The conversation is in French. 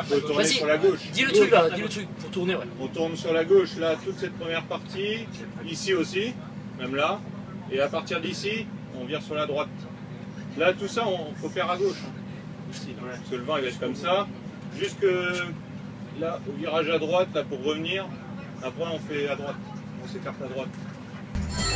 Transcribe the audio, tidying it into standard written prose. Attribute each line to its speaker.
Speaker 1: faut tourner sur la gauche.
Speaker 2: Dis le truc là, dis le truc pour tourner, ouais.
Speaker 1: On tourne sur la gauche, là, toute cette première partie, ici aussi, même là, et à partir d'ici, on vire sur la droite. Là, tout ça, il faut faire à gauche. Ici, là. Parce que le vent, il va être comme ça, jusque là, au virage à droite, là, pour revenir. Après, on fait à droite, on s'écarte à droite.